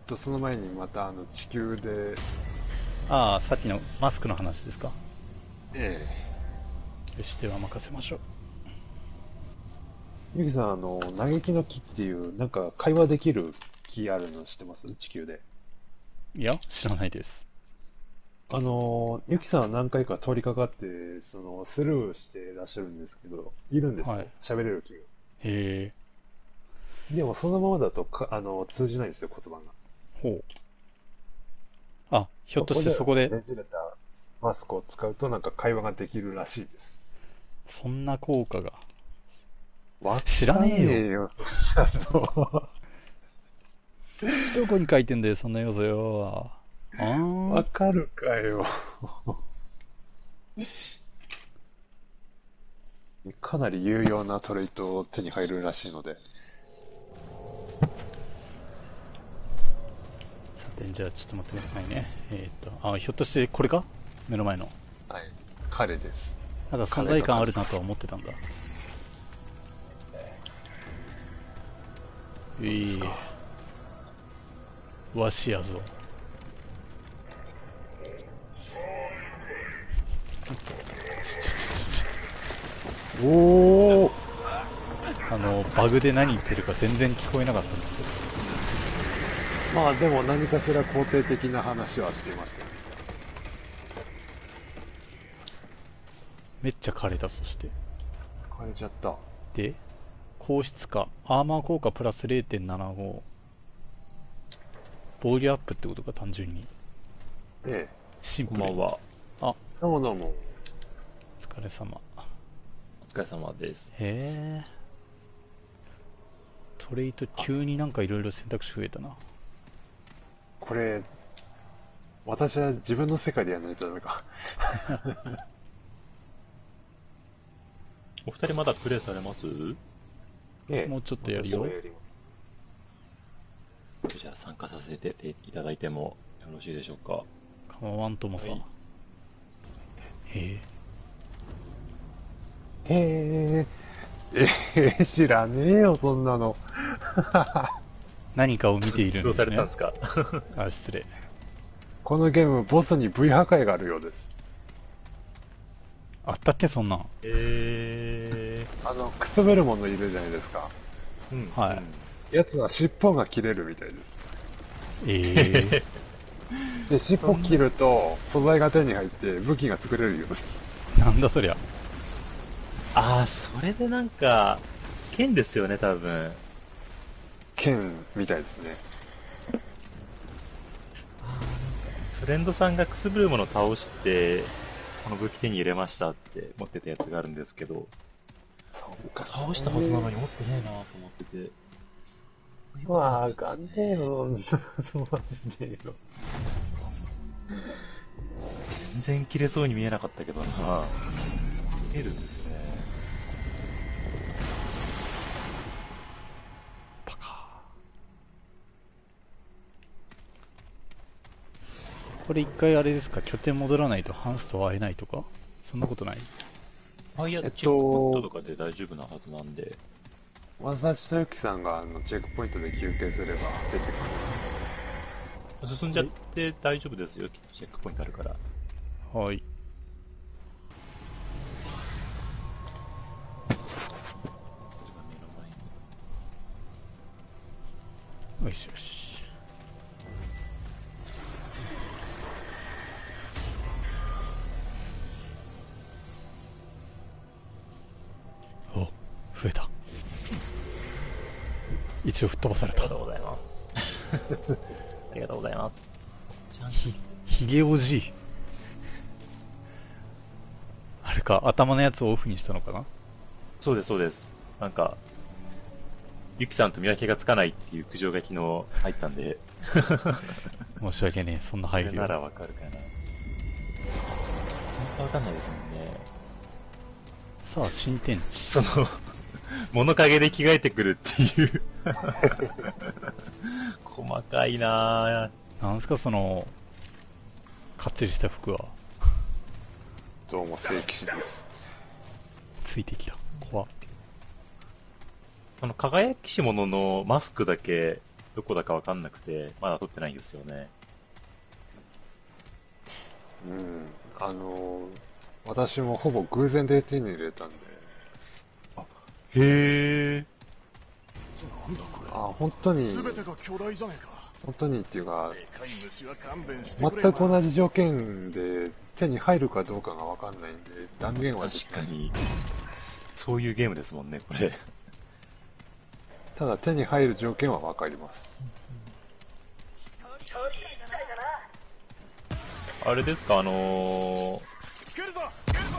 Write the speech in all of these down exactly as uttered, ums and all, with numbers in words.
と、その前にまたあの地球で、 ああ、さっきのマスクの話ですか。 えよし、では任せましょう。 え、ゆきさん、あの、嘆きの木っていう、なんか会話できる木あるの知ってます地球で。 いや、知らないです。 あの、ゆきさんは何回か通りかかって、その、スルーしてらっしゃるんですけど、いるんですよ。 はい。 喋れる木が。 へえ、 でも、そのままだとか、あの、通じないんですよ、言葉が。 ほう。あ、ひょっとしそこで、 てそこで、 ねじれたマスクを使うと、なんか会話ができるらしいです。 そんな効果が。 わ知らかねえよ。 ねえよ、そんなの。 どこに書いてんだよ、そんな要素よ。あーん。 わかるかよ。かなり有用なトレイトを手に入るらしいので。 さて、じゃあちょっと待ってくださいね。えーっと、あ、ひょっとしてこれか、目の前の。 はい。彼です。 なんか存彼が彼。 在感あるなとは思ってたんだ。ええ、 どうですか。 わしやぞ。 おお。 あの、バグで何言ってるか全然聞こえなかったんですよ。 まあでも何かしら肯定的な話はしていましたよ。 めっちゃ枯れた、そして。 変えちゃった。 で、高質化。アーマー効果プラス れいてんななご。防御アップってことか、単純に。 ええ。 シンプルに。 こんばんは。 あ、 どうもどうも。 お疲れ様。 お疲れ様です。 へえ。トレイト急になんかいろいろ選択肢増えたな。 これ、私は自分の世界でやらないとダメか。 お二人まだプレイされます？ ええ。 もうちょっとやるよ。 私はやります。 じゃあ参加させていただいてもよろしいでしょうか。 構わんともさ。 はい、 へえ。 へえ。ええ、知らねえよ、そんなの。 何かを見ているんどうですね。 されたんですか？ あ、失礼。 このゲーム、ボスに V 破壊があるようです。 あったっけ、そんなん。 えあの、くすぶるものいるじゃないですか。 ー、うん、 はいうんやつは尻尾が切れるみたいです。 ええで、尻尾切ると、素材が手に入って武器が作れるようです。 ー。なんだそりゃ。 ああ、それでなんか、剣ですよね、多分。 剣みたいですね。 フレンドさんがくすぶるものを倒して、この武器手に入れましたって持ってたやつがあるんですけど、 そうか。 倒したはずなのに持ってねえなと思ってて。 わかんねえよ。そうマジでよ。 全然切れそうに見えなかったけどな。切れるんですね。 パカー。これ一回あれですか、拠点戻らないとハンスと会えないとか、そんなことない？ あ、いや、 えっとチェックポイントとかで大丈夫なはずなんで。 私とゆきさんがあのチェックポイントで休憩すれば出てくる。 進んじゃって大丈夫ですよ、きっとチェックポイントあるから。 はい。よしよし。お、増えた。一応吹っ飛ばされた。 ありがとうございます。ありがとうございます。ちゃんひ、ひげおじい。あれか、頭のやつをオフにしたのかな？ そうです、そうです。なんか、ゆきさんと見分けがつかないっていう苦情が昨日入ったんで。 申し訳ねえ、そんな配慮。 これならわかるかな。本当わかんないですもんね。 さあ、新天地。 その、物陰で着替えてくるっていう細かいなぁ。 なんすか、その、かっちりした服は。 どうも聖騎士です。 ついてきた。怖っ。 この輝きし者のマスクだけどこだかわかんなくて、まだ取ってないんですよね。 うん。あの、私もほぼ偶然で手に入れたんで。 へえ。 あ、本当に、 全てが巨大じゃねえか。 本当にっていうか、 でかい虫は勘弁してくれ全く同じ条件で手に入るかどうかがわかんないんで、断言はできない。 確かに。そういうゲームですもんね、これ。 ただ手に入る条件はわかります。 あれですか、あのー、 つけるぞ。 なんだろ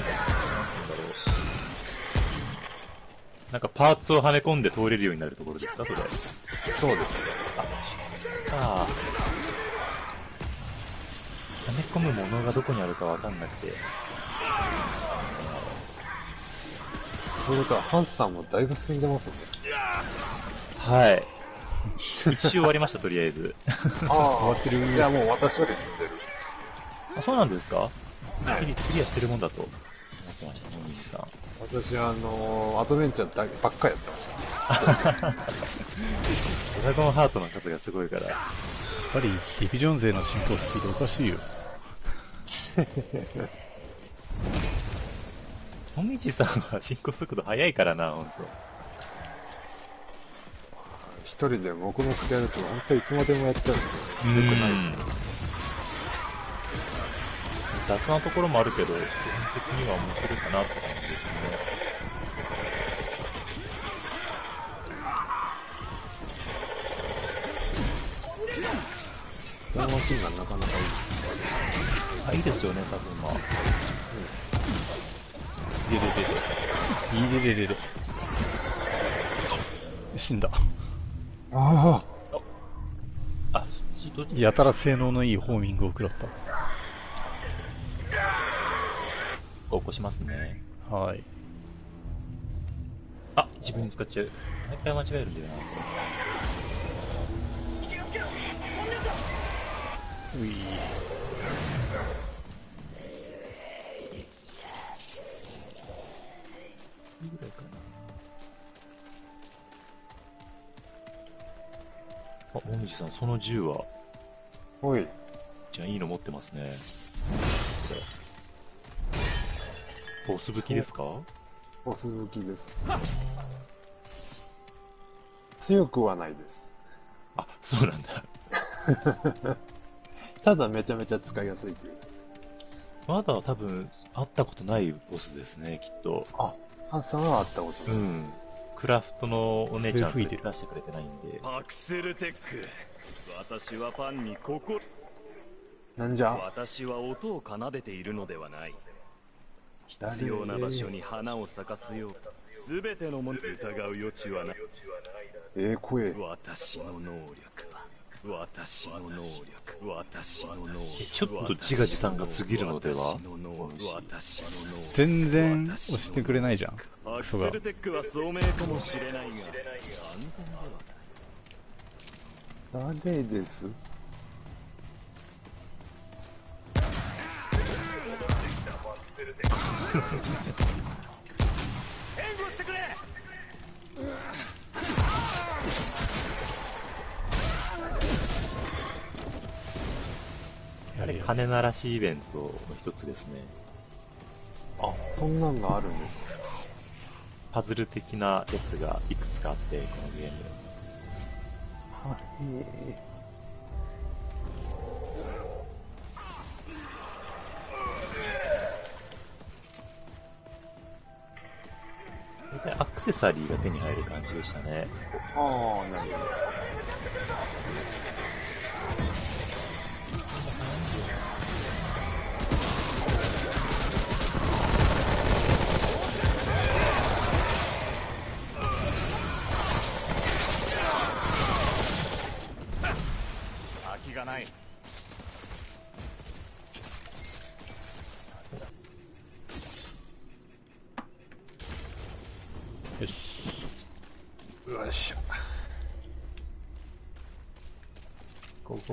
う。なんかパーツをはめ込んで通れるようになるところですか、それ。 そうです。 あ、そっか。はめ込むものがどこにあるかわかんなくて。 ということは、ハンスさんもだいぶ進んでますね。 はい。一周終わりました、とりあえず。 ああ、終わってる。いや、もう私より進んでる。 あ、そうなんですか？クリクリアしてるもんだと思ってました、もみじさん。 私、あのー、アドベンチャーだばっかりやってました。 ドラゴンハートの数がすごいから。 やっぱりディビジョン勢の進行スピードおかしいよ。 もみじさんは進行速度速いからな、ほんと。 一人で黙々とやると、本当いつまでもやっちゃうんですよね。よくないですね。 雑なところもあるけど、基本的には面白いかなって感じですね。 このマシンがなかなかいい。 あ、いいですよね、多分まあ。 いれれれれ。いれれれれ。死んだ。 ああ、そっち、どっち？ やたら性能のいいホーミングを食らっ起こしますね。 た。はい。 あ、自分に使っちゃう。毎回間違えるんだよな。 うい。 いいぐらいかな。あ、もみじさん、その銃は、 あ、おい。 じゃあいいの持ってますね。これ。ボス武器ですか？ ボス武器です。強くはないです。 あ、そうなんだ。 ただめちゃめちゃ使いやすいという。 まだ多分、会ったことないボスですね、きっと。 あ、ハンさんはあったことない。 うん。クラフトのお姉ちゃん笛吹いてる出してくれてないんで。 パクセルテック。私はパンにここ。 なんじゃ？ 私は音を奏でているのではない。必要な場所に花を咲かせよう。すべてのものを疑う余地はない。 ええ声。 私の能力は。私の能力。私の能力。 え、ちょっと自画自賛が過ぎるのでは？ 私の能力。私の能力。 全然押してくれないじゃん。 アククソがセル。テックは聡明かもしれないが安全ではない。 誰です？ 援護してくれ。 あれ、金鳴らしイベントの一つですね。 あ、そんなんがあるんです。 パズル的なやつがいくつかあって、このゲーム。 はい。 大体アクセサリーが手に入る感じでしたね。 ああ、なるほど。 空きがない。 よし。 よいしょ。ここ。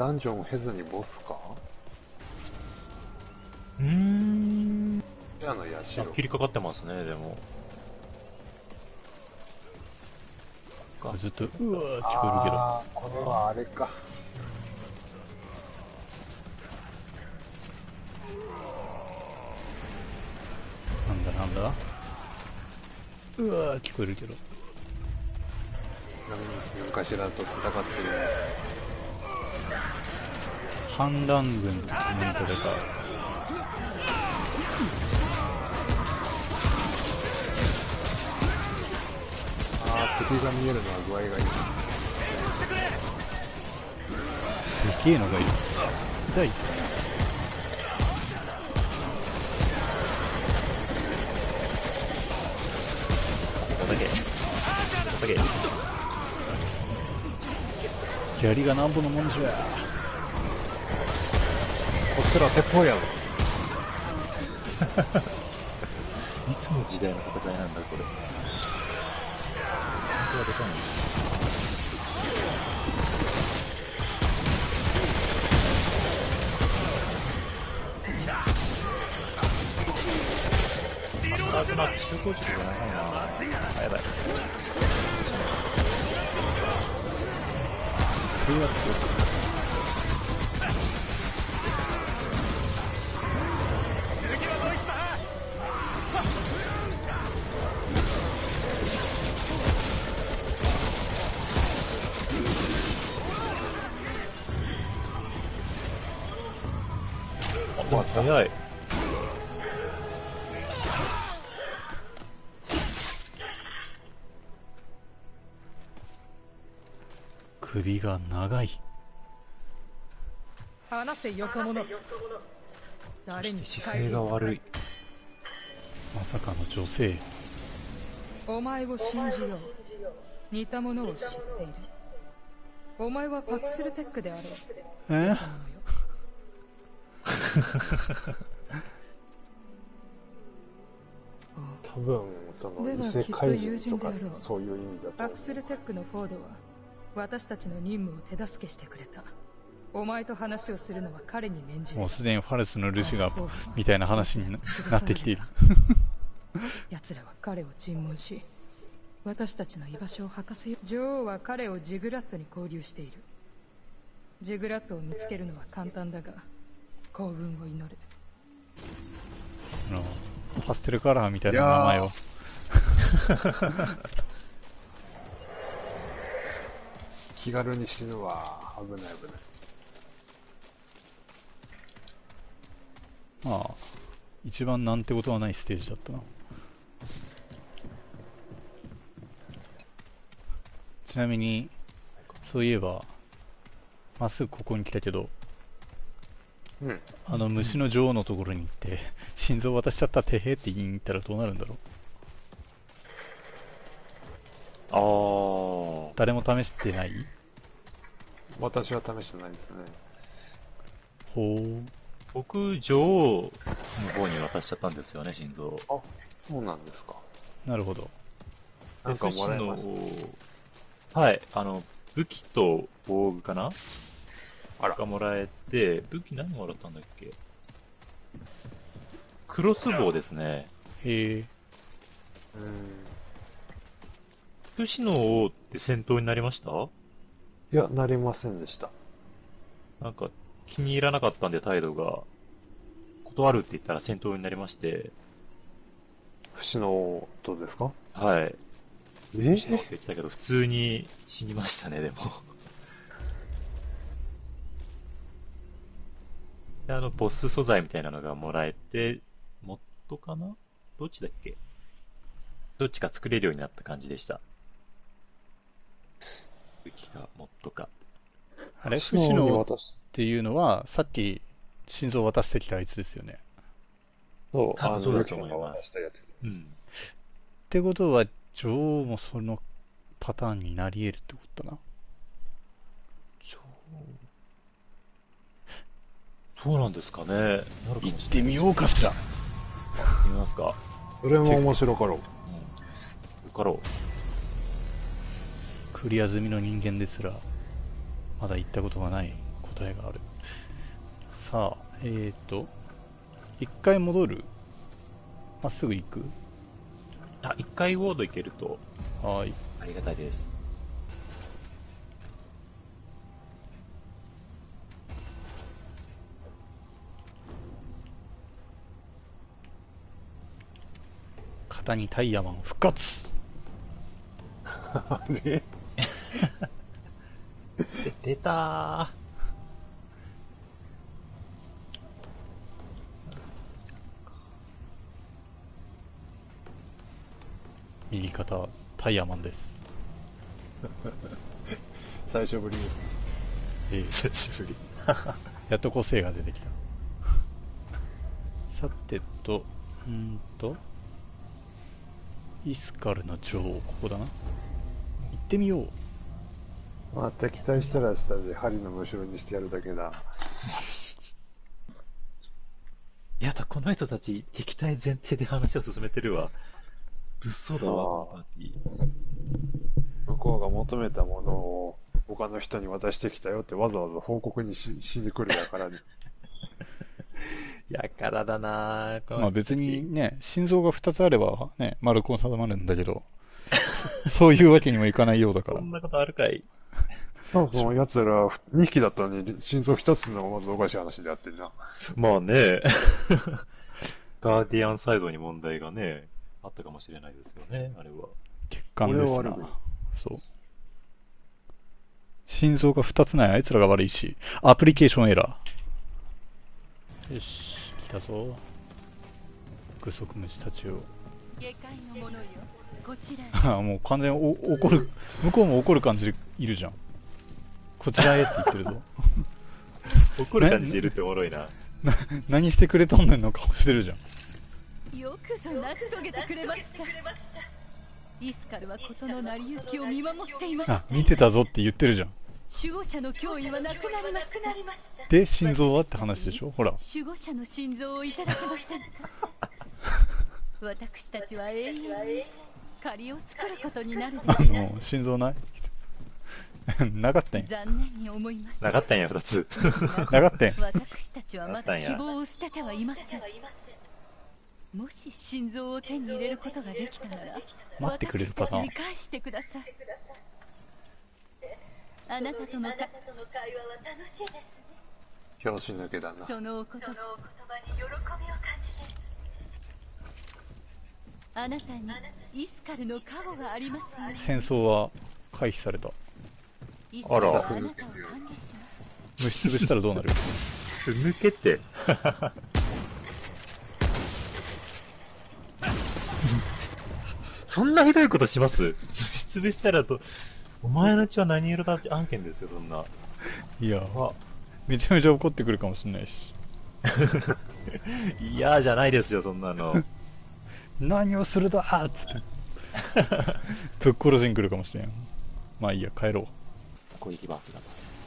ダンジョンを経ずにボスか。 うーん。 じゃあの社。 切りかかってますね、でも。 ずっと、うわー聞こえるけど。 あー、これはあれか。 なんだなんだ、うわー聞こえるけど。 何かしらと戦ってる。 反乱軍とコメント出た。 あー、敵が見えるのは具合がいい。 でけえのがいる。痛い。 叩け。叩け。 槍がなんぼのもんじゃ。 こっちら鉄砲やん。 いつの時代の戦いなんだ、これ。本当はでかいんだ。あ、その集合時間が長いな。あ、やばい。 制圧力。 あ、でも早い。 首が長い。 話せよそ者。誰に姿勢が悪い。 まさかの女性。 お前を信じよう。似たものを知っている。お前はパクスルテックであろう。 えよそ者よ。 多分その異世界人とかそういう意味だと。 パクスルテックのフォードは私たちの任務を手助けしてくれた。お前と話をするのは彼に免じて。 もうすでにファレスのルシがみたいな話に な, なってきている。 奴らは彼を尋問し、私たちの居場所を吐かせよう。女王は彼をジグラットに交流している。ジグラットを見つけるのは簡単だが、幸運を祈る。 あのパステルカラーみたいな名前を。 気軽に死ぬわ。危ない危ない。 まあ一番なんてことはないステージだったな。ちなみにそういえばまっすぐここに来たけど、 うん、 あの虫の女王のところに行って心臓渡しちゃったてへって言いに行ったらどうなるんだろう。 ああ。 誰も試してない？ 私は試してないですね。 ほう。 僕、女王の方に渡しちゃったんですよね、心臓。 あ、そうなんですか。 なるほど。 なんかもらえました。はい、あの、武器と防具かなあら。 がもらえて、武器何もらったんだっけ？クロスボウですね。 へえ。 うん。 不死の王って戦闘になりました？ いや、なりませんでした。 なんか、気に入らなかったんで態度が、断るって言ったら戦闘になりまして。 不死のどうですか？ はい。 え不死のって言ってたけど、普通に死にましたね、でも。であの、ボス素材みたいなのがもらえて、モッドかな？どっちだっけ？どっちか作れるようになった感じでした。武器か、モッドか。 あれ、不死のっていうのはさっき心臓を渡してきたあいつですよね。 そう、 多分そうだと思います。 したやつ。 うん。 ってことは女王もそのパターンになり得るってことだな。 女王。そうなんですかね。なるかもしれない。 行ってみようかしら。 行ってみますか。 それも面白かろう。 うん。よかろう。 クリア済みの人間ですらまだ行ったことがない古答えがある。さあ、えーと、一回戻る？まっすぐ行く？ あ、一回ウォード行けると、 はい。 ありがたいです。 肩にタイヤマン復活。 あれで出たー。 右肩タイヤマンです。 最初ぶりです。 えー久しぶり。 やっと個性が出てきた。さてと、うーんと、イスカルの女王、ここだな。行ってみよう。 まあ、敵対したらしたで針のむしろにしてやるだけだ。 やだ、この人たち、敵対前提で話を進めてるわ。物騒だわ、このパーティー。 向こうが求めたものを他の人に渡してきたよってわざわざ報告に し, しに来るやからね。 やからだなぁ。 まあ別にね、心臓がふたつあればね、丸く収まるんだけど、そういうわけにもいかないようだから。 そんなことあるかい。 そうそう、奴らにひきだったのに心臓ひとつのまずおかしい話であってんな。 まあね。ガーディアンサイドに問題がね、あったかもしれないですよね、あれは。 血管ですなこれは悪い。 そう。心臓がふたつないあいつらが悪いし、アプリケーションエラー。よし、来たぞ。具足虫たちを。 下界のものよ、こちらへ。 ああ、もう完全にお怒る、向こうも怒る感じでいるじゃん。こちらへって言ってるぞ。 怒る感じでいるっておもろいな。 な何してくれとんねんの顔してるじゃん。 よくぞ成し遂げてくれました。イスカルは事の成り行きを見守っていました。 あ、見てたぞって言ってるじゃん。 守護者の脅威はなくなりました。 で、心臓はって話でしょ。ほら。 守護者の心臓をいただけませんか。私たちは永遠に借りを作ることになるであしょう。 の、心臓ないなかったんや。 残念に思います。 なかったんや、二つ。 なかったんや。 私たちはまだ希望を捨ててはいません。もし心臓を手に入れることができたなら、 待ってくれるパターン私たちに返してください。あなたとの会話は楽しいですね。 拍子抜けだな。 そのお言葉に喜びを感じて。あなたにイスカルの加護がありますよ。 戦争は回避された。 イスカルはあなたを歓迎します。 虫潰したらどうなる？ ふぬけて。そんなひどいことします？虫潰したらと、お前の血は何色だって案件ですよ、そんな。 いや、めちゃめちゃ怒ってくるかもしれないし。 嫌じゃないですよ、そんなの。 何をするだーっつって。ぶっ殺しに来るかもしれん。まあいいや、帰ろう。 攻撃バークだな。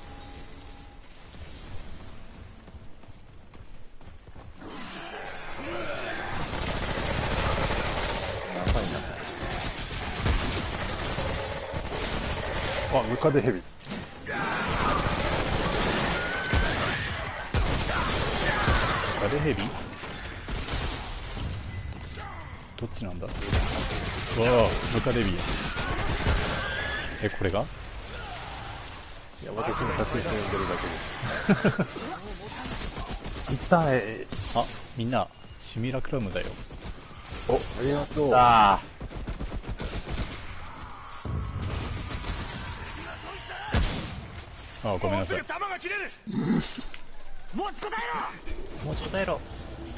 やばいな。 あ、ムカデヘビ。 ガデヘビ？どっちなんだ？うわぁ、ムカデビや。え、これが？ いや、私の確率読んでるだけです。痛い。 あ、みんな、シミュラクラムだよ。 お、ありがとう。 ああ、ごめんなさい。 もうちょっとやろ。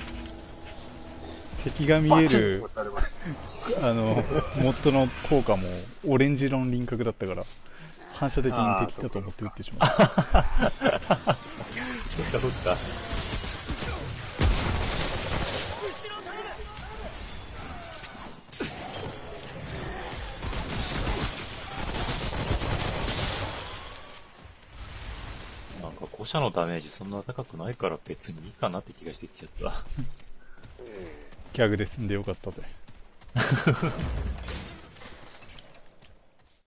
敵が見える、あの、モッドの効果もオレンジ色の輪郭だったから、反射的に敵だと思って撃ってしまう。 そっかそっか。なんか誤射のダメージそんな高くないから別にいいかなって気がしてきちゃった。 ギャグで済んでよかったぜ。